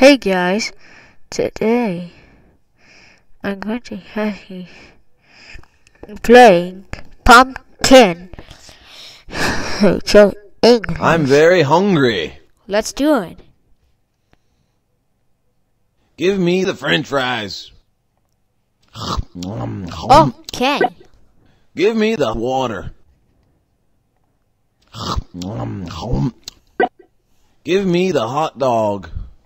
Hey guys, today I'm going to have you playing Pumpkin. So English. I'm very hungry. Let's do it. Give me the French fries. Okay. Give me the water. Give me the hot dog.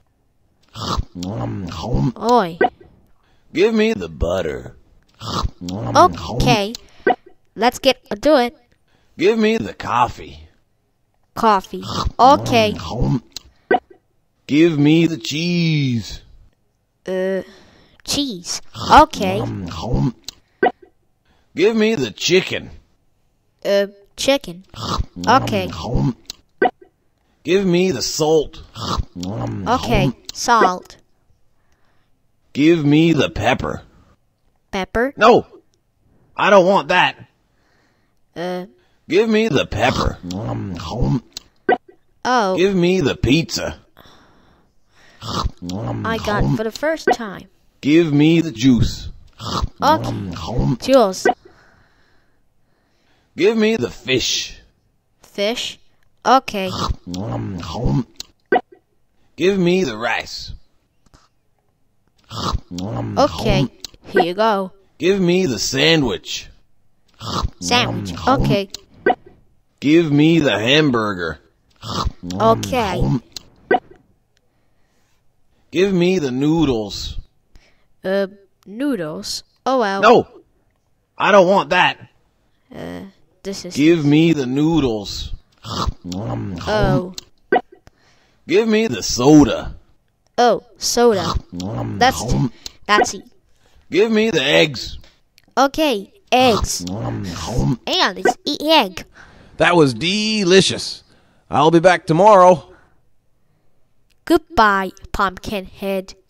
Oi. Give me the butter. Okay. Let's get do it. Give me the coffee. Coffee. Okay. Give me the cheese. Cheese. Okay. Give me the chicken. Chicken. Okay. Give me the salt. Okay. Salt. Give me the pepper. Pepper. No, I don't want that. Give me the pepper. Oh. Give me the pizza. I got it for the first time. Give me the juice. Okay. Juice. Give me the fish. Fish. Okay. Give me the rice. Okay. Here you go. Give me the sandwich. Sandwich. Okay. Give me the hamburger. Okay. Give me the noodles. Noodles. Oh well. No, I don't want that. This is. Give me the noodles. Oh. Give me the soda. Oh, soda. That's it. Give me the eggs. Okay, eggs. And let's eat egg. That was delicious. I'll be back tomorrow. Goodbye, Pumpkinhead.